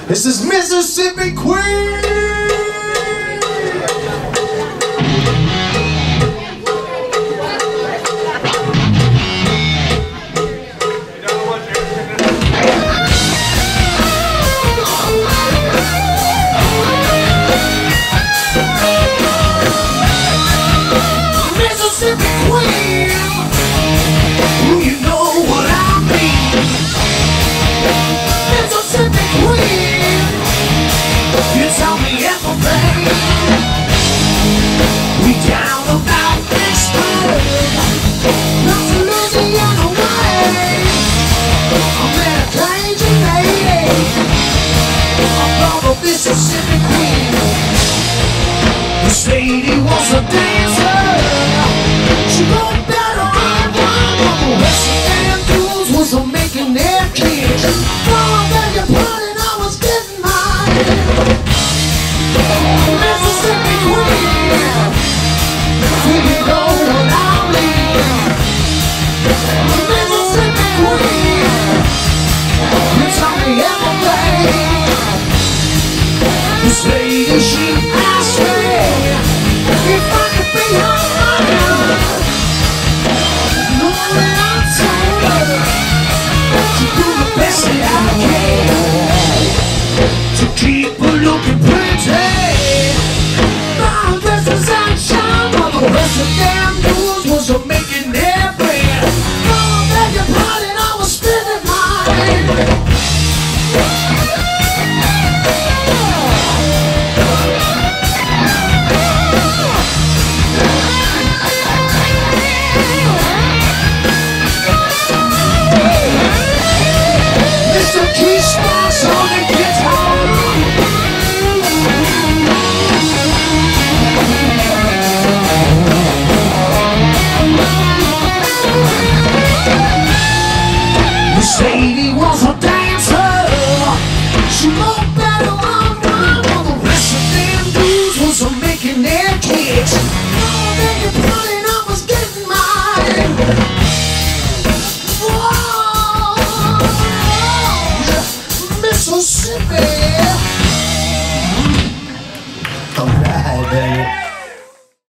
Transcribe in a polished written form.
This is Mississippi Queen. Mississippi Queen. Ooh, you know what I mean. Mississippi Queen. You tell me everything. We down about Pittsburgh, not to Louisiana way. I'm in a crazy lady. I'm from a Mississippi Queen. This lady was a dancer. She wrote better on the rest of damn dudes was a making their kids. Oh, then you put it, I was getting mine. Mississippi Queen. Do you know what I mean? Mississippi Queen. You tell me everything. This lady, she asked me if I could be her man. Knowing I told her to do the best that I can to keep her looking pretty. My dress was outshine while the rest of damn dudes was making their bread. Oh, beg your pardon, I was spending mine. This lady was a dancer. She looked better on mine while the rest of them dudes was making their kicks. Oh, then you put it, I was getting mine. Whoa, Mississippi. All right, baby.